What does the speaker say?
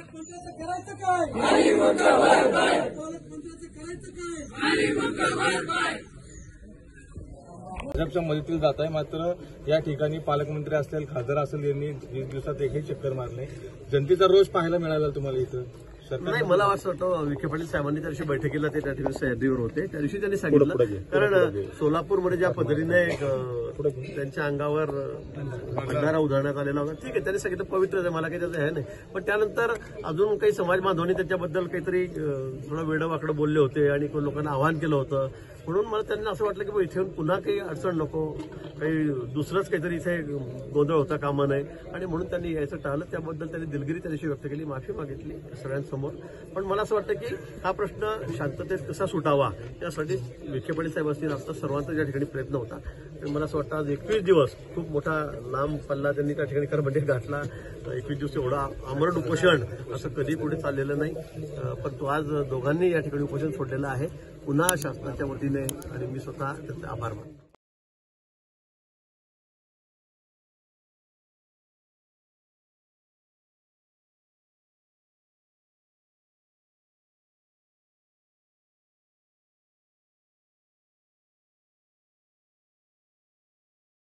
पालकमंत्र्याचं करायचं काय? पालकमंत्र्याचं करायचं काय? भाजपच्या मदतीला जात आहे, मात्र या ठिकाणी पालकमंत्री असतील, खासदार असेल, यांनी 20 दिवसात एकही चक्कर मारले. जनतेचा रोष पाहायला मिळाला तुम्हाला इथं? नाही, मला असं वाटतं विखे पाटील साहेबांनी त्या दिवशी बैठकीला ते त्या ठिकाणी सह्याद्रीवर होते. त्या दिवशी त्यांनी सांगितलं, कारण सोलापूरमध्ये ज्या पद्धतीने त्यांच्या अंगावर बंधारा उधळण्यात आलेला होता, ठीक आहे, त्यांनी सांगितलं पवित्र आहे, मला काही त्याचं हे नाही. पण त्यानंतर अजून काही समाज बांधवांनी त्याच्याबद्दल काहीतरी थोडं वेडंवाकडं बोलले होते आणि कोण लोकांना आवाहन केलं होतं. म्हणून मला त्यांना असं वाटलं की इथे पुन्हा काही अडचण नको, काही दुसरंच काहीतरी इथे गोंधळ होता कामा नये, आणि म्हणून त्यांनी यायचं टाळलं. त्याबद्दल त्यांनी दिलगिरी त्या दिवशी व्यक्त केली, माफी मागितली सगळ्यांसमोर. पण मला असं वाटतं की हा प्रश्न शांततेत कसा सुटावा यासाठी विखे पाटील साहेब असतील, आमचा सर्वांचा ज्या ठिकाणी प्रयत्न होता. आणि मला असं वाटतं आज 21 दिवस खूप मोठा लांब पल्ला त्यांनी त्या ठिकाणी खरं म्हणजे गाठला. 21 दिवस एवढा आमरण उपोषण असं कधी पुढे चाललेलं नाही. पण तो आज दोघांनी या ठिकाणी उपोषण सोडलेलं आहे पुन्हा शासनाच्या वतीने, आणि मी स्वतः त्याचे आभार मानतो.